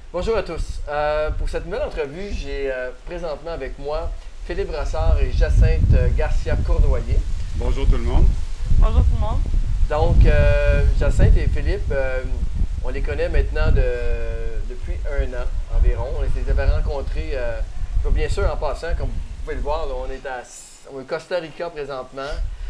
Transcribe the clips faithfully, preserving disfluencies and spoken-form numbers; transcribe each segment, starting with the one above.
Bonjour à tous. Euh, pour cette nouvelle entrevue, j'ai euh, présentement avec moi Philippe Brassard et Jacinthe Garcia-Cournoyer. Bonjour tout le monde. Bonjour tout le monde. Donc, euh, Jacinthe et Philippe, euh, on les connaît maintenant de, depuis un an environ. On les avait rencontrés, euh, bien sûr, en passant, comme vous pouvez le voir, là, on est à au Costa Rica présentement,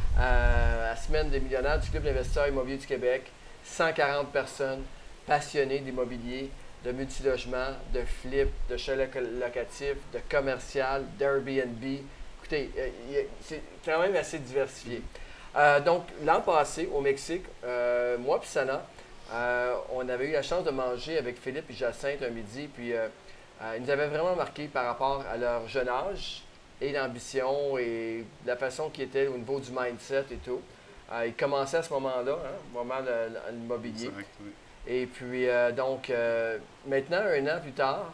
euh, à la Semaine des millionnaires du Club d'investisseurs immobiliers du Québec. cent quarante personnes passionnées d'immobilier, de multilogement, de flip, de chalet locatif, de commercial, d'Airbnb. Écoutez, euh, c'est quand même assez diversifié. Euh, donc, l'an passé, au Mexique, euh, moi et Sana, euh, on avait eu la chance de manger avec Philippe et Jacinthe un midi, puis euh, euh, ils nous avaient vraiment marqué par rapport à leur jeune âge et l'ambition et la façon qu'ils étaient au niveau du mindset et tout. Euh, ils commençaient à ce moment-là, hein, au moment de l'immobilier. Exact, oui. Et puis, euh, donc, euh, maintenant, un an plus tard,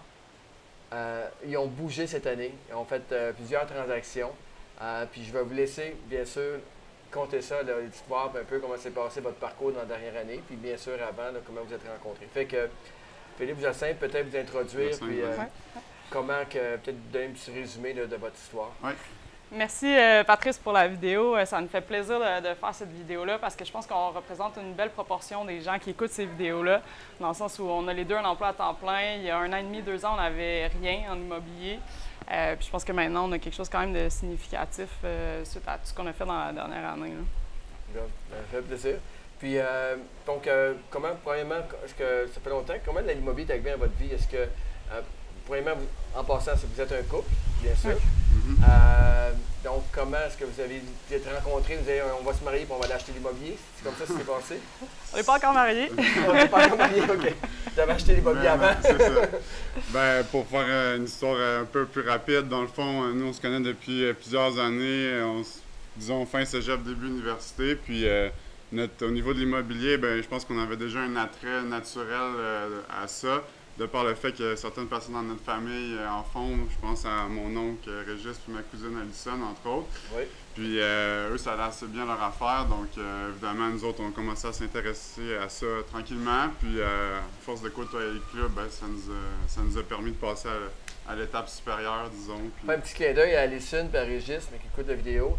euh, ils ont bougé cette année. Ils ont fait euh, plusieurs transactions. Euh, puis, je vais vous laisser, bien sûr, compter ça, l'histoire, un peu comment s'est passé votre parcours dans la dernière année. Puis, bien sûr, avant, là, comment vous êtes rencontrés. Fait que, Philippe Jacinthe, peut-être vous introduire, Jacinthe, puis euh, ouais. comment, que, peut-être donner un petit résumé là, de votre histoire. Oui. Merci euh, Patrice pour la vidéo. Ça me fait plaisir de, de faire cette vidéo-là parce que je pense qu'on représente une belle proportion des gens qui écoutent ces vidéos-là, dans le sens où on a les deux un emploi à temps plein. Il y a un an et demi, deux ans, on n'avait rien en immobilier. Euh, puis je pense que maintenant, on a quelque chose quand même de significatif euh, suite à tout ce qu'on a fait dans la dernière année. Là. Ça fait plaisir. Puis, euh, donc, euh, comment, premièrement, est-ce que ça fait longtemps, comment l'immobilier est arrivé dans votre vie? Est-ce que, euh, premièrement, vous, en passant, vous êtes un couple, bien sûr. Oui. Mm-hmm. Euh, donc, comment est-ce que vous avez vous êtes rencontrés? Vous avez on va se marier et on va aller acheter l'immobilier? C'est comme ça que ça s'est passé? On n'est pas encore mariés. On n'est pas encore mariés, OK. Vous avez acheté l'immobilier avant? C'est ça. Ben, pour faire euh, une histoire euh, un peu plus rapide, dans le fond, euh, nous, on se connaît depuis euh, plusieurs années. Euh, on, disons, fin cégep, début université. Puis, euh, notre, au niveau de l'immobilier, ben, je pense qu'on avait déjà un attrait naturel euh, à ça. De par le fait que certaines personnes dans notre famille euh, en font, je pense à mon oncle Régis puis ma cousine Alison, entre autres. Oui. Puis euh, eux, ça allait assez bien leur affaire, donc euh, évidemment, nous autres, on a commencé à s'intéresser à ça tranquillement. Puis euh, à force de côtoyer le club, ben, ça, nous a, ça nous a permis de passer à, à l'étape supérieure, disons. Puis... Un petit clin d'œil à Alison et à Régis, mais qui écoute la vidéo.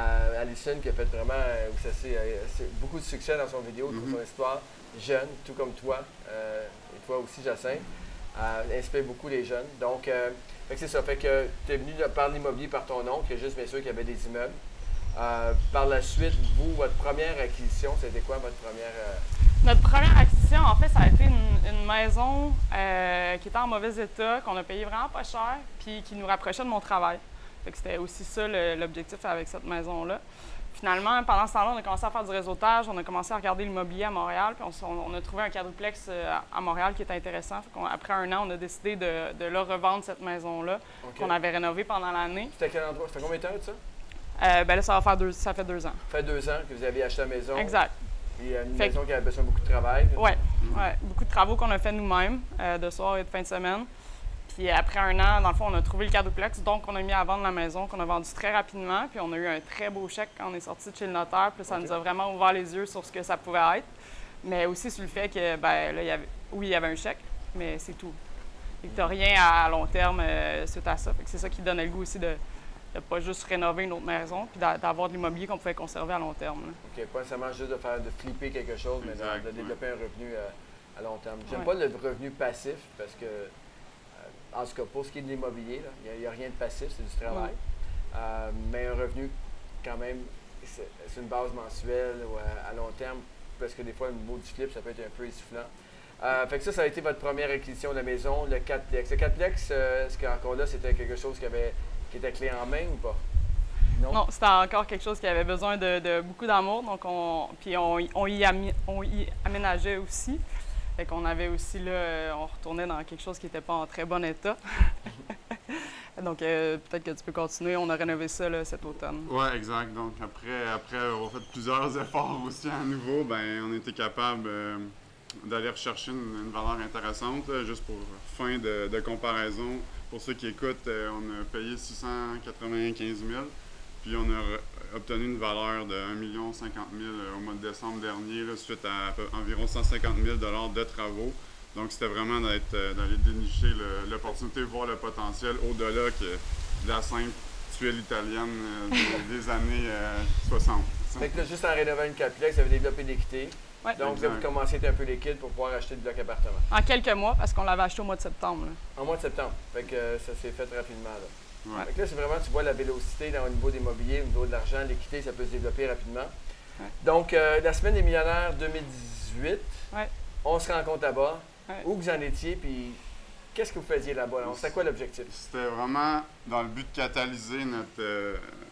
À Alison qui a fait vraiment euh, ça, c'est, euh, c'est beaucoup de succès dans son vidéo, mm-hmm. son histoire. Jeune, tout comme toi. Euh, toi aussi, Jacinthe, euh, inspire beaucoup les jeunes. Donc, euh, fait que c'est ça. Fait que tu es venu par l'immobilier par ton oncle, juste bien sûr qu'il y avait des immeubles. Euh, par la suite, vous, votre première acquisition, c'était quoi votre première... Euh... Notre première acquisition, en fait, ça a été une, une maison euh, qui était en mauvais état, qu'on a payé vraiment pas cher, puis qui nous rapprochait de mon travail. Fait que c'était aussi ça le, l'objectif avec cette maison-là. Finalement, pendant ce temps-là, on a commencé à faire du réseautage, on a commencé à regarder l'immobilier à Montréal, puis on, on a trouvé un quadruplex à Montréal qui était intéressant. Fait après un an, on a décidé de, de leur revendre cette maison-là, okay. qu'on avait rénovée pendant l'année. C'était à quel endroit? C'était combien de temps de ça? Euh, ben là, ça va faire deux, ça fait deux ans. Ça fait deux ans que vous avez acheté la maison. Exact. Puis une fait maison qui avait besoin de beaucoup de travail. Oui, ouais, beaucoup de travaux qu'on a fait nous-mêmes, euh, de soir et de fin de semaine. Puis après un an, dans le fond, on a trouvé le quadruplex, donc on a mis à vendre la maison qu'on a vendue très rapidement. Puis on a eu un très beau chèque quand on est sorti de chez le notaire. Puis ça okay. nous a vraiment ouvert les yeux sur ce que ça pouvait être. Mais aussi sur le fait que, ben là, il y avait, oui, il y avait un chèque, mais c'est tout. Et que tu n'as rien à long terme euh, suite à ça. Fait que c'est ça qui donnait le goût aussi de ne pas juste rénover une autre maison, puis d'avoir de l'immobilier qu'on pouvait conserver à long terme. Là. OK, pas nécessairement juste de faire de flipper quelque chose, mais exact, de, de développer ouais. un revenu euh, à long terme. J'aime ouais. pas le revenu passif parce que. En tout cas, pour ce qui est de l'immobilier, il n'y a, a rien de passif, c'est du travail. Ouais. Euh, mais un revenu, quand même, c'est, c'est une base mensuelle ou à, à long terme, parce que des fois, le mot du flip, ça peut être un peu essoufflant. Euh, fait que ça, ça a été votre première acquisition de la maison, le quadruplex. Le quadruplex, euh, est-ce qu'encore là, c'était quelque chose qui, avait, qui était clé en main ou pas? Non, non c'était encore quelque chose qui avait besoin de, de beaucoup d'amour. Donc, on, puis on, on, y ami, on y aménageait aussi. Fait qu'on avait aussi, là, on retournait dans quelque chose qui n'était pas en très bon état. Donc, euh, peut-être que tu peux continuer. On a rénové ça là, cet automne. Oui, exact. Donc, après, après avoir fait plusieurs efforts aussi à nouveau, ben, on était capable euh, d'aller rechercher une, une valeur intéressante. Là, juste pour fin de, de comparaison, pour ceux qui écoutent, euh, on a payé six cent quatre-vingt-quinze mille. Puis, on a obtenu une valeur de un million cinquante mille au mois de décembre dernier, là, suite à, à environ cent cinquante mille dollars de travaux. Donc, c'était vraiment d'être, euh, d'aller dénicher le- l'opportunité, voir le potentiel au-delà que de la simple tuile italienne euh, des, des années euh, soixante. Fait que là, juste en rénovant une quatreplex, vous avez développé l'équité. Ouais. Donc, là, vous commencez à être un peu liquide pour pouvoir acheter le bloc appartement. En quelques mois, parce qu'on l'avait acheté au mois de septembre. Là. En mois de septembre. Fait que euh, ça s'est fait rapidement. Là. Ouais. Fait que là, c'est vraiment, tu vois la vélocité dans, au niveau des mobiliers, au niveau de l'argent, l'équité, ça peut se développer rapidement. Ouais. Donc, euh, la semaine des millionnaires deux mille dix-huit, Ouais. on se rencontre là-bas. Ouais. Où vous en étiez, puis qu'est-ce que vous faisiez là-bas? Là? C'était quoi l'objectif? C'était vraiment dans le but de catalyser notre, euh,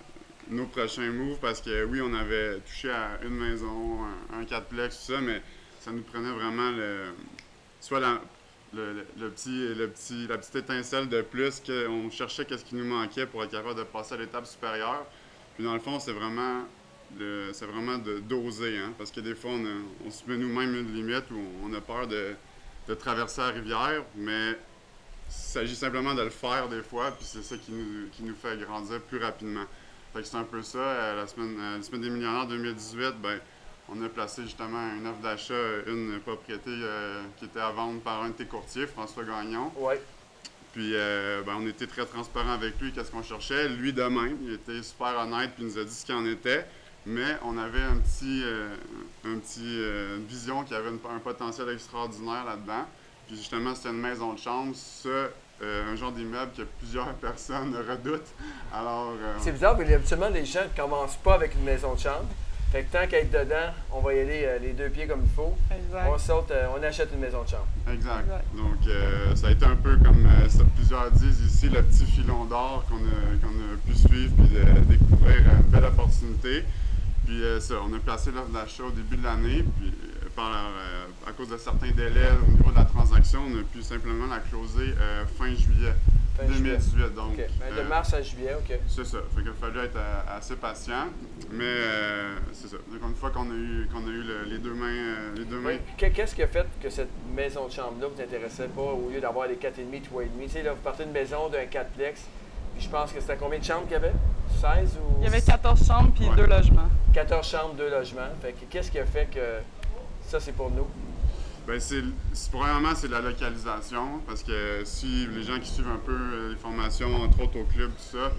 nos prochains moves parce que oui, on avait touché à une maison, un, un quatreplex, tout ça, mais ça nous prenait vraiment le, soit la, le, le, le petit, le petit, la petite étincelle de plus qu'on cherchait qu'est-ce qui nous manquait pour être capable de passer à l'étape supérieure. Puis dans le fond, c'est vraiment, de, c'est vraiment de doser, hein, parce que des fois, on, a, on se met nous-mêmes une limite où on a peur de, de traverser la rivière, mais il s'agit simplement de le faire des fois, puis c'est ça qui nous, qui nous fait grandir plus rapidement. Fait que c'est un peu ça. Euh, la, semaine, euh, la semaine des millionnaires deux mille dix-huit, ben, on a placé justement une offre d'achat, une propriété euh, qui était à vendre par un de tes courtiers, François Gagnon. Oui. Puis euh, ben, on était très transparent avec lui, qu'est-ce qu'on cherchait. Lui de même, il était super honnête, puis il nous a dit ce qu'il en était. Mais on avait un petit, euh, un petit euh, une vision qui avait une, un potentiel extraordinaire là-dedans. Puis justement, c'était une maison de chambre, ça, euh, un genre d'immeuble que plusieurs personnes redoutent. Alors, euh, C'est bizarre, mais habituellement, les gens ne commencent pas avec une maison de chambre. Fait que tant qu'à être dedans, on va y aller euh, les deux pieds comme il faut. Exact. On saute, euh, on achète une maison de chambre. exact. Exact. Donc, euh, ça a été un peu comme euh, ça, plusieurs disent ici, le petit filon d'or qu'on a, qu'on a pu suivre puis de découvrir une belle opportunité. Puis euh, ça, on a placé l'offre d'achat au début de l'année, puis euh, par, euh, à cause de certains délais au niveau de la transaction, on a pu simplement la closer euh, fin juillet Fin deux mille dix-huit. Donc, OK. Ben, de euh, mars à juillet, OK. c'est ça. Fait qu'il a fallu être euh, assez patient, mais euh, c'est ça. Donc, une fois qu'on a eu, qu'on a eu le- les deux mains, euh, les deux Oui. mains, Qu'est- Qu'est-ce qui a fait que cette maison de chambre-là vous intéressait pas au lieu d'avoir les quatre virgule cinq, trois virgule cinq? Tu sais, là, vous partez d'une maison d'un quatreplex, puis je pense que c'était combien de chambres qu'il y avait? seize ou? Il y avait quatorze chambres puis Ouais. deux logements. quatorze chambres, deux logements. Fait que qu'est-ce qui a fait que ça, c'est pour nous? ben c'est, c'est- premièrement, c'est la localisation, parce que si les gens qui suivent un peu euh, les formations, entre autres au club, tout ça,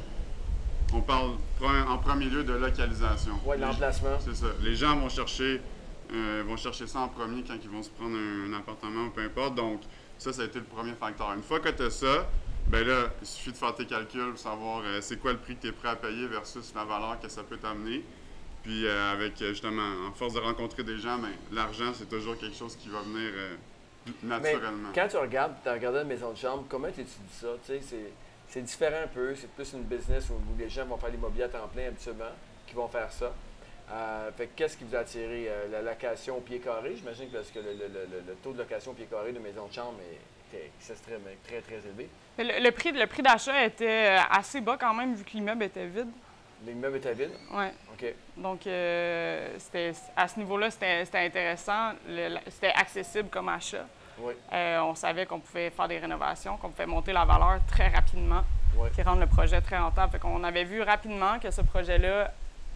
on parle pre- en premier lieu de localisation. Oui, Les- l'emplacement. C'est ça. Les gens vont chercher, euh, vont chercher ça en premier quand ils vont se prendre un, un appartement ou peu importe. Donc, ça, ça a été le premier facteur. Une fois que tu as ça, ben là, il suffit de faire tes calculs pour savoir euh, c'est quoi le prix que tu es prêt à payer versus la valeur que ça peut t'amener. Puis euh, avec, euh, justement, en force de rencontrer des gens, ben, l'argent, c'est toujours quelque chose qui va venir euh, Mais naturellement. quand tu regardes, tu as regardé une maison de chambre, comment tu étudies ça? Tu sais, c'est, c'est différent un peu, c'est plus une business où les gens vont faire l'immobilier à temps plein habituellement, qui vont faire ça. Euh, fait que qu'est-ce qui vous a attiré? Euh, la location au pied carré, j'imagine, parce que le, le- le- le taux de location au pied carré de maison de chambre est, est extrêmement, très, très élevé. Mais Le, le prix, le prix d'achat était euh, assez bas quand même, vu que l'immeuble était vide. L'immeuble était vide? Ouais. OK. Donc, euh, c'était, à ce niveau-là, c'était, c'était intéressant. Le- la- c'était accessible comme achat. Oui. Euh, on savait qu'on pouvait faire des rénovations, qu'on pouvait monter la valeur très rapidement, Oui. qui rendre le projet très rentable. Fait qu'on avait vu rapidement que ce projet-là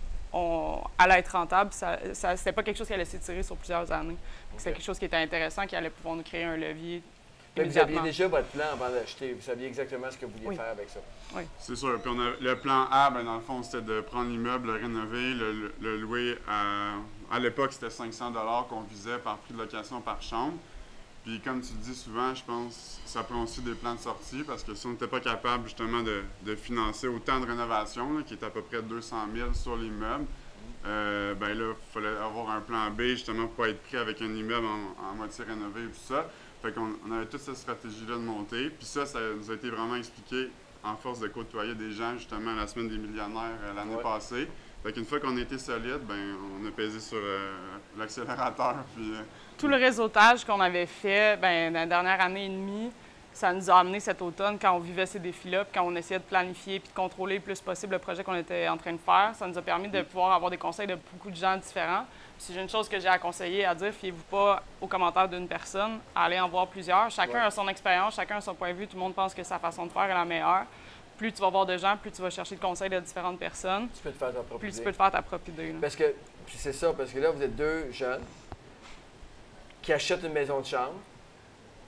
on, allait être rentable. Ça, ça, c'était pas quelque chose qui allait s'étirer sur plusieurs années. C'était OK. quelque chose qui était intéressant, qui allait pouvoir nous créer un levier Fait que vous aviez immédiatement. déjà votre plan avant d'acheter. Vous saviez exactement ce que vous vouliez Oui. faire avec ça. C'est sûr. Puis on a, le plan A, ben, dans le fond, c'était de prendre l'immeuble, le rénover, le, le- le louer à... À l'époque, c'était cinq cents dollars qu'on visait par prix de location par chambre. Puis comme tu le dis souvent, je pense que ça prend aussi des plans de sortie parce que si on n'était pas capable justement de, de financer autant de rénovation, là, qui est à peu près deux cent mille sur l'immeuble, euh, ben là, il fallait avoir un plan B justement pour pas être pris avec un immeuble en, en moitié rénové et tout ça. Fait qu'on on avait toute cette stratégie-là de monter. Puis ça, ça nous a été vraiment expliqué en force de côtoyer des gens justement à la semaine des millionnaires euh, l'année Ouais. passée. Fait qu'une fois qu'on était solide, ben on a pesé sur euh, l'accélérateur. Puis euh, Tout le réseautage qu'on avait fait ben, dans la dernière année et demie, ça nous a amené cet automne, quand on vivait ces défis-là, puis quand on essayait de planifier puis de contrôler le plus possible le projet qu'on était en train de faire, ça nous a permis de pouvoir avoir des conseils de beaucoup de gens différents. Puis si j'ai une chose que j'ai à conseiller, à dire, fiez-vous pas aux commentaires d'une personne, allez en voir plusieurs. Chacun Ouais. a son expérience, chacun a son point de vue, tout le monde pense que sa façon de faire est la meilleure. Plus tu vas voir de gens, plus tu vas chercher de conseils de différentes personnes, Tu peux te faire ta propre plus tu idée. peux te faire ta propre idée. là. Parce que puis c'est ça, parce que là, vous êtes deux jeunes qui achètent une maison de chambre.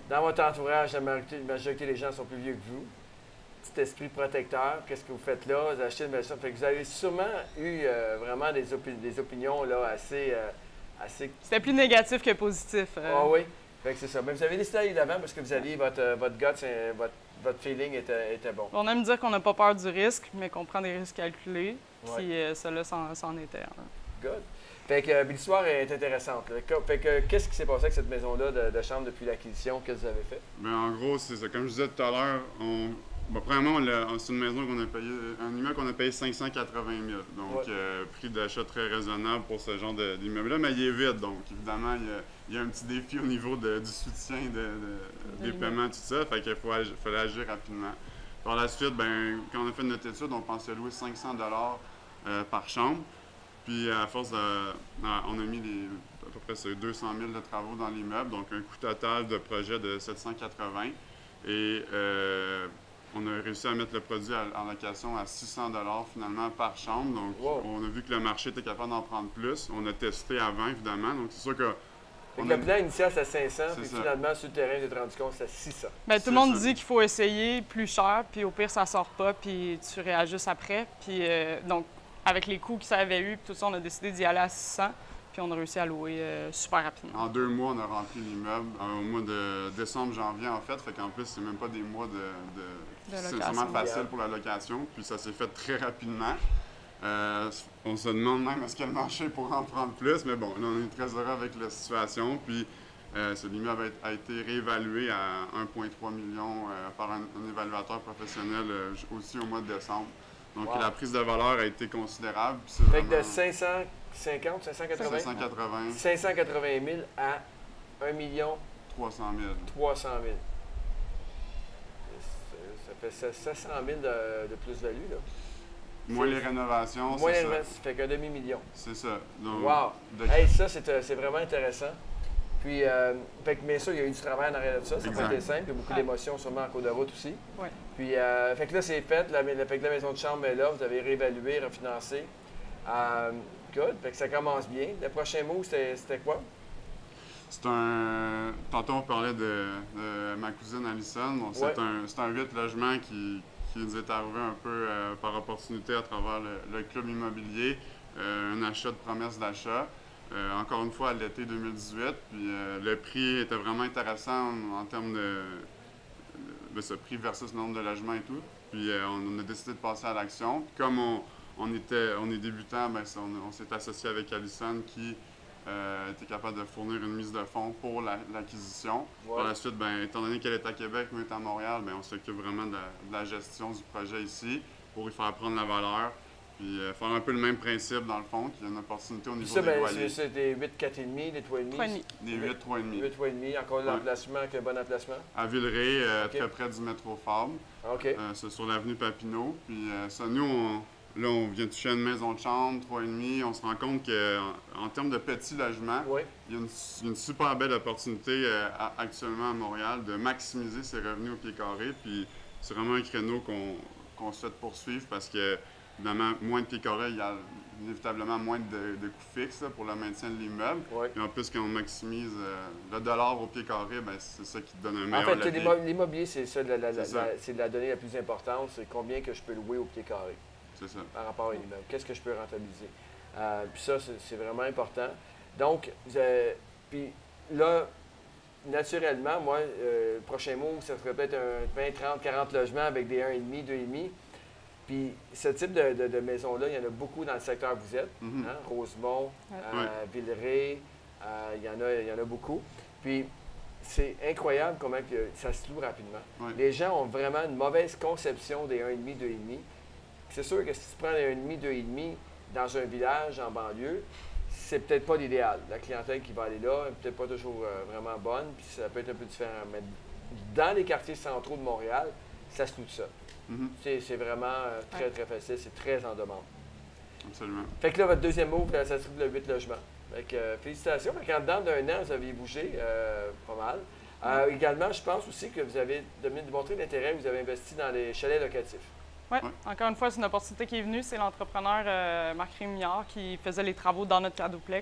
Dans votre entourage, la majorité, la majorité des gens sont plus vieux que vous. Petit esprit protecteur, qu'est-ce que vous faites là? Vous achetez une maison. Fait que vous avez sûrement eu euh, vraiment des, opi des opinions là, assez. Euh, assez... C'était plus négatif que positif. Ah euh. oui, fait que c'est ça. Mais vous avez décidé d'aller de l'avant parce que vous aviez votre, euh, votre gut, votre, votre feeling était, était bon. On aime dire qu'on n'a pas peur du risque, mais qu'on prend des risques calculés. Ouais. Puis euh, cela, c'en était un. Good. Fait que euh, l'histoire est intéressante. Là. Fait que qu'est-ce qui s'est passé avec cette maison-là de, de chambre depuis l'acquisition? Qu'est-ce que vous avez fait? Bien, en gros, c'est ça. Comme je disais tout à l'heure, on... bon, premièrement, c'est une maison qu'on a payé, un immeuble qu'on a payé cinq cent quatre-vingt mille. Donc, ouais. euh, prix d'achat très raisonnable pour ce genre d'immeuble-là, mais il est vide. Donc, évidemment, il y a, il y a un petit défi au niveau de, du soutien de, de, des paiements, tout ça. Fait qu'il faut agir, fallait agir rapidement. Par la suite, ben, quand on a fait notre étude, on pensait louer cinq cents dollars euh, par chambre. Puis, à force de. On a mis les, à peu près deux cent mille de travaux dans l'immeuble, donc un coût total de projet de sept cent quatre-vingts. Et euh, on a réussi à mettre le produit en location à six cents dollars finalement par chambre. Donc, wow. On a vu que le marché était capable d'en prendre plus. On a testé avant, évidemment. Donc, c'est sûr que. Le a... plan initial, c'est à cinq cents, puis ça. Finalement, sur le terrain, j'ai rendu compte, c'est à six cents. Bien, tout le monde ça. dit qu'il faut essayer plus cher, puis au pire, ça sort pas, puis tu réajustes après. Puis, euh, donc, avec les coûts que ça avait eu, tout ça, on a décidé d'y aller à six cents, puis on a réussi à louer euh, super rapidement. En deux mois, on a rempli l'immeuble, euh, au mois de décembre, janvier, en fait. Fait qu'en plus, c'est même pas des mois de. de... de c'est vraiment facile pour la location, puis ça s'est fait très rapidement. Euh, on se demande même est-ce que le marché pourrait en prendre plus, mais bon, là, on est très heureux avec la situation. Puis, euh, ce immeuble a, a été réévalué à un virgule trois million euh, par un, un évaluateur professionnel euh, aussi au mois de décembre. Donc, wow. La prise de valeur a été considérable. Fait vraiment... que de cinq cent cinquante, cinq cent quatre-vingts, cinq cent quatre-vingts. cinq cent quatre-vingt mille à un million trois cent mille. trois cent mille. Ça fait sept cent mille de, de plus-value, là. Moins les rénovations, Moins les rénovations, ça fait qu'un demi-million. C'est ça. Donc, wow! De... Hey, ça, c'est vraiment intéressant. Puis, euh, fait que, bien sûr, il y a eu du travail en arrière de ça. Ça n'a pas été simple. Il y a beaucoup d'émotions, sûrement en cours de route aussi. Ouais. Puis, euh, fait que là, c'est fait. La, la, fait que la maison de chambre est là. Vous avez réévalué, refinancé. Euh, good. Fait que ça commence bien. Le prochain mot, c'était quoi? C'est un... Tantôt, on parlait de, de ma cousine Alison. Bon, c'est ouais. un, un huit logements qui, qui nous est arrivé un peu euh, par opportunité à travers le, le club immobilier. Euh, un achat de promesse d'achat. Euh, encore une fois, à l'été deux mille dix-huit. Puis euh, le prix était vraiment intéressant en, en termes de, de ce prix versus le nombre de logements et tout. Puis euh, on, on a décidé de passer à l'action. Comme on, on, était, on est débutant, ben, on, on s'est associé avec Alison qui euh, était capable de fournir une mise de fonds pour l'acquisition. La, ouais. Par la suite, ben, étant donné qu'elle est à Québec, nous est à Montréal, ben, on s'occupe vraiment de la, de la gestion du projet ici pour y faire prendre la valeur. Puis euh, faire un peu le même principe dans le fond, qu'il y a une opportunité au niveau ça, des ben, loyers. C'est des huit, quatre virgule cinq, des trois virgule cinq? Des huit, trois virgule cinq. huit, trois virgule cinq, encore de ouais. l'emplacement, quel bon emplacement? À Villeray, euh, okay. Très près du métro Fabre. OK. Euh, c'est sur l'avenue Papineau. Puis euh, ça, nous, on, là, on vient toucher à une maison de chambre, trois virgule cinq. On se rend compte qu'en en termes de petits logements, oui. il y a une, une super belle opportunité euh, à, actuellement à Montréal de maximiser ses revenus au pied carré. Puis c'est vraiment un créneau qu'on qu'on souhaite poursuivre parce que évidemment, moins de pieds carrés, il y a inévitablement moins de, de coûts fixes là, pour le maintien de l'immeuble. Ouais. Et en plus, quand on maximise euh, le dollar au pied carré, ben, c'est ça qui te donne un meilleur En fait, l'immobilier, c'est ça, la, la, la, la, la donnée la plus importante, c'est combien que je peux louer au pied carré. C'est ça. Par rapport à un immeuble. Qu'est-ce que je peux rentabiliser? Euh, puis ça, c'est vraiment important. Donc, euh, puis là, naturellement, moi, euh, le prochain mot, ça serait peut-être un vingt, trente, quarante logements avec des un virgule cinq, deux virgule cinq. Puis ce type de, de, de maison-là, il y en a beaucoup dans le secteur où vous êtes. Mm-hmm. hein? Rosemont, ouais. euh, Villeray, euh, il, y en a, il y en a beaucoup. Puis c'est incroyable comment que ça se loue rapidement. Ouais. Les gens ont vraiment une mauvaise conception des un virgule cinq, deux virgule cinq. C'est sûr que si tu prends des un virgule cinq, deux virgule cinq dans un village en banlieue, c'est peut-être pas l'idéal. La clientèle qui va aller là n'est peut-être pas toujours euh, vraiment bonne, puis ça peut être un peu différent. Mais dans les quartiers centraux de Montréal, ça se loue de ça. Mm-hmm. C'est vraiment euh, très, ouais. très facile. C'est très en demande. Absolument. Fait que là, votre deuxième mot, ça se trouve le huit logements. Fait que, euh, félicitations. Fait qu'en dedans d'un an, vous avez bougé euh, pas mal. Euh, mm-hmm. Également, je pense aussi que vous avez démontré l'intérêt, vous avez investi dans les chalets locatifs. Oui, ouais. Encore une fois, c'est une opportunité qui est venue. C'est l'entrepreneur euh, Marc Rémillard qui faisait les travaux dans notre quadruplex.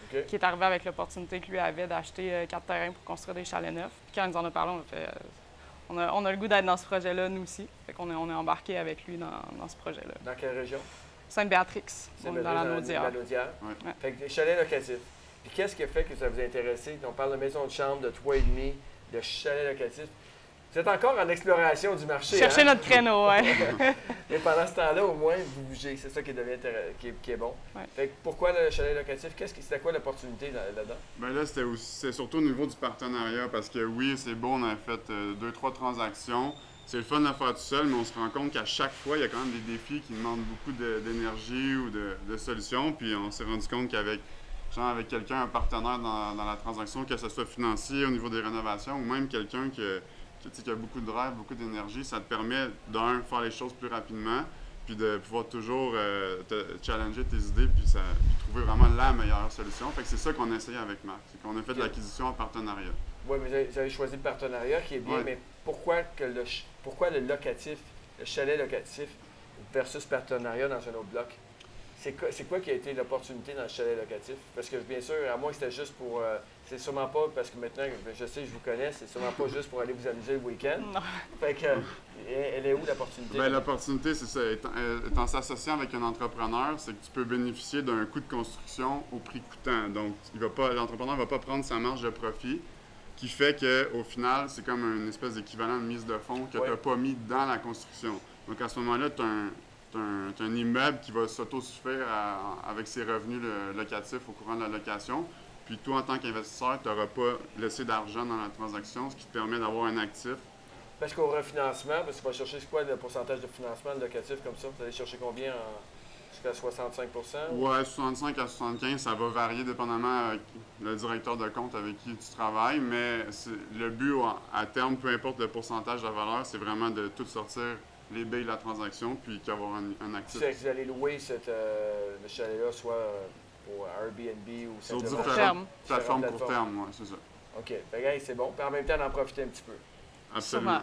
Okay. qui est arrivé avec l'opportunité que lui avait d'acheter euh, quatre terrains pour construire des chalets neufs. Puis quand il nous en a parlé, on a fait... Euh, on, a, on a le goût d'être dans ce projet-là, nous aussi. Fait qu'on est, on est embarqué avec lui dans, dans ce projet-là. Dans quelle région? Sainte-Béatrix, on est dans la Naudière. Ouais. Ouais. Fait que des chalets locatifs. Puis qu'est-ce qui a fait que ça vous a intéressé? On parle de maison de chambre, de toit et demi, de chalets locatifs. Vous êtes encore en exploration du marché. Cherchez hein? notre créneau, oui. Et pendant ce temps-là, au moins, vous bougez. C'est ça qui, devient qui, est, qui est bon. Ouais. Fait que pourquoi le chalet locatif? Qu'est-ce que, c'était quoi l'opportunité là-dedans? Bien là, c'était aussi, c'est surtout au niveau du partenariat parce que oui, c'est beau, on a fait euh, deux, trois transactions. C'est le fun de le faire tout seul, mais on se rend compte qu'à chaque fois, il y a quand même des défis qui demandent beaucoup de, d'énergie ou de, de solutions. Puis on s'est rendu compte qu'avec genre avec quelqu'un, un partenaire dans, dans la transaction, que ce soit financier au niveau des rénovations ou même quelqu'un qui, qui, qui a beaucoup de drive, beaucoup d'énergie, ça te permet d'un, faire les choses plus rapidement, puis de pouvoir toujours euh, te challenger tes idées, puis, ça, puis trouver vraiment la meilleure solution. Fait que c'est ça qu'on a essayé avec Marc, c'est qu'on a fait de l'acquisition en partenariat. Oui, mais vous avez, vous avez choisi le partenariat qui est bien, ouais. Mais pourquoi, que le, pourquoi le locatif, le chalet locatif versus partenariat dans un autre bloc? C'est quoi, c'est quoi qui a été l'opportunité dans le chalet locatif? Parce que bien sûr, à moins que c'était juste pour... Euh, c'est sûrement pas, parce que maintenant, je sais, je vous connais, c'est sûrement pas juste pour aller vous amuser le week-end. Non. Fait que, elle est où l'opportunité? Bien, l'opportunité, c'est ça. Étant, étant s'associant avec un entrepreneur, c'est que tu peux bénéficier d'un coût de construction au prix coûtant. Donc, il va pas, l'entrepreneur ne va pas prendre sa marge de profit, qui fait qu'au final, c'est comme une espèce d'équivalent de mise de fonds que ouais. tu n'as pas mis dans la construction. Donc, à ce moment-là, tu as un... Tu as un immeuble qui va s'autosuffire avec ses revenus le, locatifs au courant de la location. Puis toi, en tant qu'investisseur, tu n'auras pas laissé d'argent dans la transaction, ce qui te permet d'avoir un actif. Parce qu'au refinancement, parce que tu vas chercher quoi le pourcentage de financement de locatif comme ça? Vous allez chercher combien? En, jusqu'à soixante-cinq pour cent? Oui, soixante-cinq à soixante-quinze, ça va varier dépendamment avec le directeur de compte avec qui tu travailles. Mais le but à terme, peu importe le pourcentage de la valeur, c'est vraiment de tout sortir les baies de la transaction, puis qu'avoir un, un actif. C'est que vous allez louer cette, euh, le chalet-là, soit euh, pour Airbnb ou sur simplement... différentes plateformes pour terme, oui, c'est ça. OK. Fait que, c'est bon. Puis en même temps, d'en profiter un petit peu. Absolument.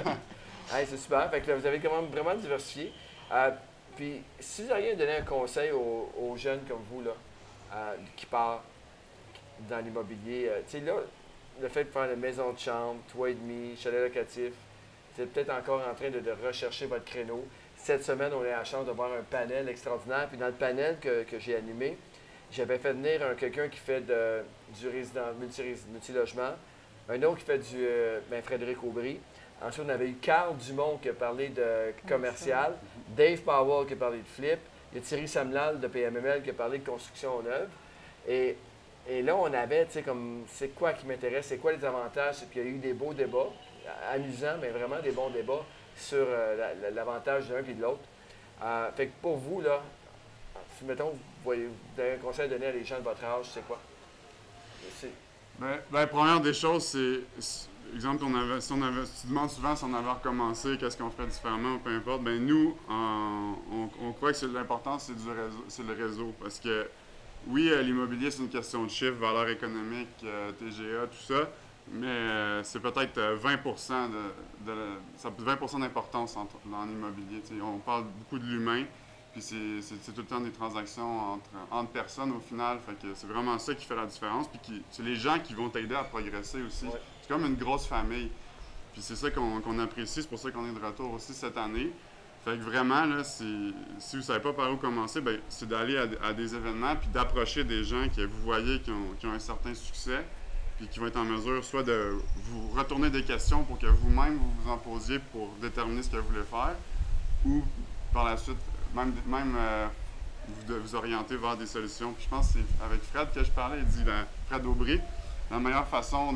Hey, c'est super. Fait que là, vous avez quand même vraiment diversifié. Euh, puis, si vous aviez donné un conseil aux, aux jeunes comme vous, là, euh, qui partent dans l'immobilier, euh, tu sais, là, le fait de faire une maison de chambre, toit et demi, chalet locatif, vous êtes peut-être encore en train de, de rechercher votre créneau. Cette semaine, on a eu la chance de voir un panel extraordinaire. Puis dans le panel que, que j'ai animé, j'avais fait venir un, quelqu'un qui fait de, du résident, multi-logement, un autre qui fait du euh, ben Frédéric Aubry. Ensuite, on avait eu Carl Dumont qui a parlé de commercial, Dave Powell qui a parlé de flip, il y a Thierry Samlal de P M M L qui a parlé de construction neuve. Et, et là, on avait, tu sais, comme, c'est quoi qui m'intéresse, c'est quoi les avantages, puis il y a eu des beaux débats. Amusant, mais vraiment des bons débats sur euh, la, l'avantage d'un et de l'autre. Euh, fait que pour vous, là, si mettons, vous voyez, vous avez un conseil à donner à des gens de votre âge, c'est quoi? C'est... Bien, ben, première des choses, c'est, exemple, on avait, si on avait, tu demandes souvent si on avait recommencé, qu'est-ce qu'on ferait différemment, peu importe. Bien, nous, on, on, on croit que c'est, l'important, c'est, du réseau, c'est le réseau. Parce que, oui, l'immobilier, c'est une question de chiffres, valeur économique, euh, T G A, tout ça. Mais euh, c'est peut-être vingt pour cent de, de, ça vingt pour cent d'importance en, dans l'immobilier. T'sais. On parle beaucoup de l'humain, puis c'est, c'est, c'est tout le temps des transactions entre, entre personnes au final. Fait que c'est vraiment ça qui fait la différence. Puis qui, c'est les gens qui vont t'aider à progresser aussi. Ouais. C'est comme une grosse famille. Puis c'est ça qu'on, qu'on apprécie, c'est pour ça qu'on est de retour aussi cette année. Fait que vraiment, là, c'est, si vous ne savez pas par où commencer, bien, c'est d'aller à, à des événements puis d'approcher des gens que vous voyez qui ont, qui ont un certain succès. Puis qui vont être en mesure soit de vous retourner des questions pour que vous-même vous vous en posiez pour déterminer ce que vous voulez faire, ou par la suite, même, même euh, vous, de, vous orienter vers des solutions. Puis je pense que c'est avec Fred que je parlais, il dit, ben, Fred Aubry, la meilleure façon de,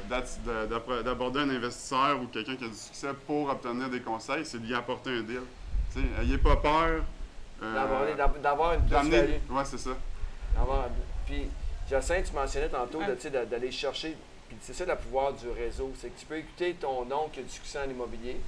de, de, d'aborder un investisseur ou quelqu'un qui a du succès pour obtenir des conseils, c'est de lui apporter un deal. T'sais, ayez pas peur. Euh, d'avoir, d'avoir une plus-value. Oui, c'est ça. D'avoir, puis, Jacinthe, tu mentionnais tantôt de, d'aller chercher, puis c'est ça le pouvoir du réseau, c'est que tu peux écouter ton oncle qui a du succès en immobilier,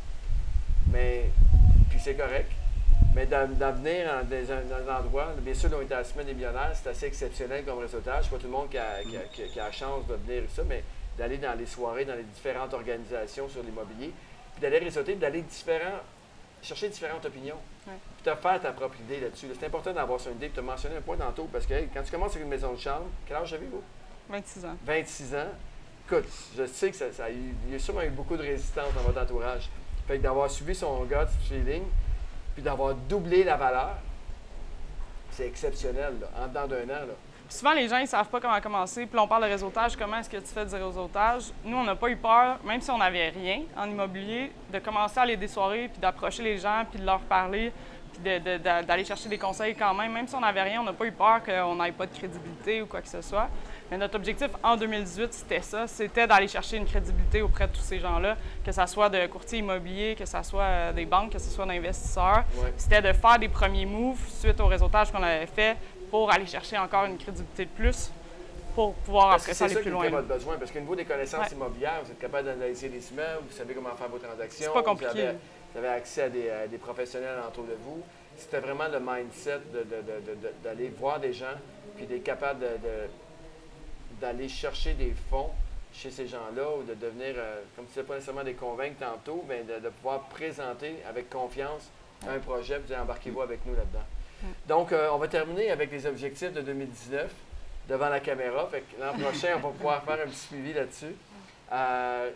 mais, puis c'est correct, mais d'en, d'en venir dans, dans, dans un endroit, bien sûr, on était à la Semaine des millionnaires, c'est assez exceptionnel comme réseautage, c'est pas tout le monde qui a, qui, a, qui, a, qui a la chance de venir et ça, mais d'aller dans les soirées, dans les différentes organisations sur l'immobilier, puis d'aller réseauter, d'aller différents chercher différentes opinions, Ouais. puis te faire ta propre idée là-dessus. Là. C'est important d'avoir son idée, puis tu as mentionné un point tantôt, parce que hey, quand tu commences avec une maison de chambre, quel âge avez-vous? vingt-six ans. vingt-six ans. Écoute, je sais que ça, ça a eu, il y a sûrement eu beaucoup de résistance dans votre entourage. Fait que d'avoir suivi son gut feeling, puis d'avoir doublé la valeur, c'est exceptionnel, là, en dedans d'un an. Là. Souvent, les gens, ils savent pas comment commencer. Puis là, on parle de réseautage. Comment est-ce que tu fais du réseautage? Nous, on n'a pas eu peur, même si on n'avait rien en immobilier, de commencer à aller des soirées, puis d'approcher les gens, puis de leur parler, puis de, de, de, d'aller chercher des conseils quand même. Même si on n'avait rien, on n'a pas eu peur qu'on n'ait pas de crédibilité ou quoi que ce soit. Mais notre objectif en deux mille dix-huit, c'était ça. C'était d'aller chercher une crédibilité auprès de tous ces gens-là, que ce soit de courtiers immobiliers, que ce soit des banques, que ce soit d'investisseurs. Ouais. C'était de faire des premiers moves suite au réseautage qu'on avait fait, pour aller chercher encore une crédibilité de plus pour pouvoir Parce après que ça c'est aller ça plus qui loin. était votre besoin, parce qu'au niveau des connaissances Ouais. immobilières, vous êtes capable d'analyser les immeubles, vous savez comment faire vos transactions. C'est pas compliqué. Vous avez, vous avez accès à des, à des professionnels autour de vous. C'était vraiment le mindset de, de, de, de, de, d'aller voir des gens, puis d'être capable de, de, d'aller chercher des fonds chez ces gens-là, ou de devenir, euh, comme tu disais, pas nécessairement des convaincre tantôt, mais de, de pouvoir présenter avec confiance un projet, puis embarquez-vous avec nous là-dedans. Donc, euh, on va terminer avec les objectifs de deux mille dix-neuf devant la caméra. Fait que l'an prochain, on va pouvoir faire un petit suivi là-dessus. Euh,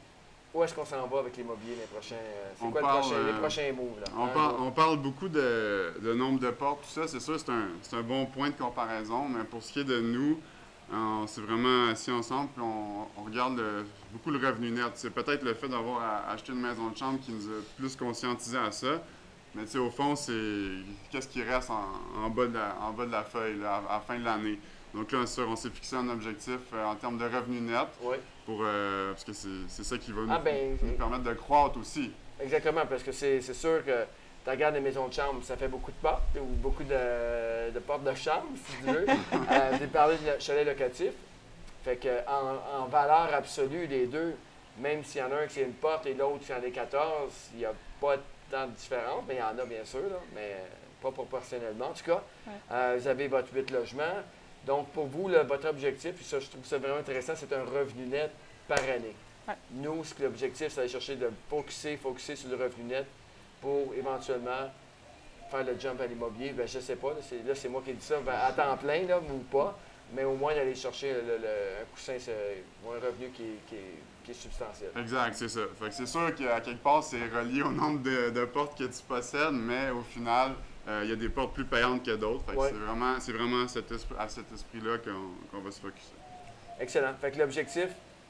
où est-ce qu'on s'en va avec l'immobilier les prochains? Euh, c'est On quoi parle, le prochain, euh, les prochains moves? Là, On, hein, parle, là? on parle beaucoup de, de nombre de portes, tout ça. C'est sûr, c'est un, c'est un bon point de comparaison, mais pour ce qui est de nous, on s'est vraiment assis ensemble puis on, on regarde le- beaucoup le revenu net. C'est peut-être le fait d'avoir à- acheté une maison de chambre qui nous a plus conscientisé à ça. Mais tu sais, au fond, c'est qu'est-ce qui reste en, en, bas, de la, en bas de la feuille là, à, à la fin de l'année. Donc là, sûr, on s'est fixé un objectif euh, en termes de revenu net, Oui, pour, euh, parce que c'est c'est ça qui va nous, Ah, ben, nous permettre de croître aussi. exactement, parce que c'est c'est sûr que tu regardes les maisons de chambre, ça fait beaucoup de portes, ou beaucoup de, de portes de chambre, si tu veux. euh, J'ai parlé de chalet locatif. Fait que en, en valeur absolue, les deux, même s'il y en a un qui c'est une porte et l'autre qui en est quatorze, il n'y a pas tant de différence, mais il y en a bien sûr, là, mais pas proportionnellement. En tout cas, Ouais. euh, vous avez votre huit logements. Donc, pour vous, là, votre objectif, puis ça, je trouve ça vraiment intéressant, c'est un revenu net par année. Ouais. Nous, ce que l'objectif, c'est d'aller chercher de focuser, focuser sur le revenu net pour éventuellement faire le jump à l'immobilier. Ben, je ne sais pas, là, c'est, là, c'est moi qui dis ça, ben, à temps plein là, ou pas, mais au moins d'aller chercher le, le- un coussin, c'est, ou un revenu qui est, qui est- qui est substantiel. Exact, c'est ça. Fait que c'est sûr qu'à quelque part, c'est relié au nombre de, de portes que tu possèdes, mais au final, euh, il y a des portes plus payantes que d'autres. Fait que Ouais. c'est vraiment, c'est vraiment cet esprit- à cet esprit-là qu'on qu'on va se focuser. Excellent. Fait que l'objectif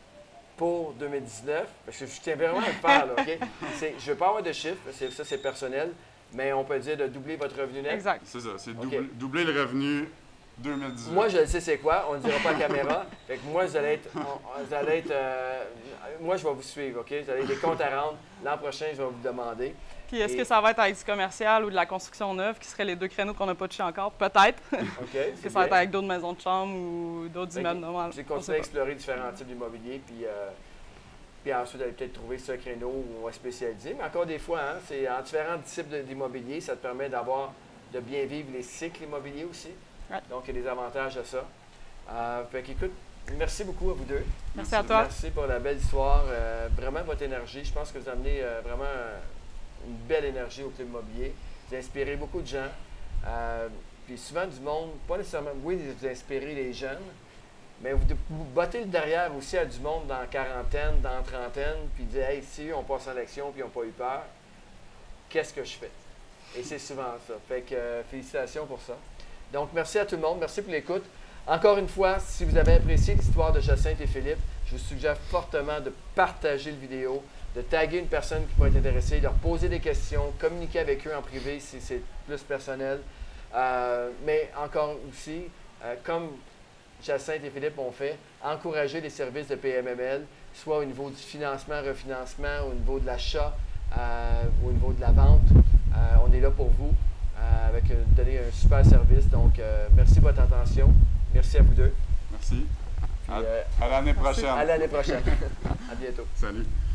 pour deux mille dix-neuf, parce que je tiens vraiment à le faire, là, OK? C'est, je ne veux pas avoir de chiffres, c'est, ça c'est personnel, mais on peut dire de doubler votre revenu net. Exact. C'est ça, c'est Ok. doubler, doubler le revenu deux mille dix-huit. Moi, je le sais c'est quoi, on ne le dira pas à la caméra. Fait que moi, vous allez être, on- vous allez être euh, moi, je vais vous suivre, OK? Vous allez des comptes à rendre. L'an prochain, je vais vous demander. Puis est-ce Et- que ça va être avec du commercial ou de la construction neuve, qui seraient les deux créneaux qu'on n'a pas touchés encore? Peut-être. OK? Est-ce que ça va être avec d'autres maisons de chambre ou d'autres Fait immeubles que normaux? J'ai On continué à sait pas. explorer différents types d'immobilier, puis, euh, puis ensuite, d'aller peut-être trouver ce créneau où on va spécialiser. Mais encore des fois, hein, c'est en différents types de- d'immobilier, ça te permet d'avoir, de bien vivre les cycles immobiliers aussi. Ouais. Donc, il y a des avantages à ça. Euh, fait qu'écoute, merci beaucoup à vous deux. Merci à toi. Merci pour la belle histoire. Euh, vraiment, votre énergie. Je pense que vous amenez euh, vraiment euh, une belle énergie au club immobilier. Vous inspirez beaucoup de gens. Euh, puis souvent du monde, pas nécessairement, oui, vous inspirez les jeunes, mais vous, vous bottez le derrière aussi à du monde dans la quarantaine, dans la trentaine, puis dire, hey, si on passe en élection puis ils n'ont pas eu peur, qu'est-ce que je fais? Et c'est souvent ça. Fait que euh, félicitations pour ça. Donc, merci à tout le monde. Merci pour l'écoute. Encore une fois, si vous avez apprécié l'histoire de Jacinthe et Philippe, je vous suggère fortement de partager la vidéo, de taguer une personne qui pourrait être intéressée, leur poser des questions, communiquer avec eux en privé si c'est plus personnel. Euh, mais encore aussi, euh, comme Jacinthe et Philippe ont fait, encourager les services de P M M L, soit au niveau du financement, refinancement, au niveau de l'achat, euh, au niveau de la vente. Euh, on est là pour vous, euh, avec euh, donner un super service. Donc, euh, merci de votre attention. Merci à vous deux. Merci. Puis, À, euh, à l'année Merci. prochaine. à l'année prochaine. À bientôt. Salut.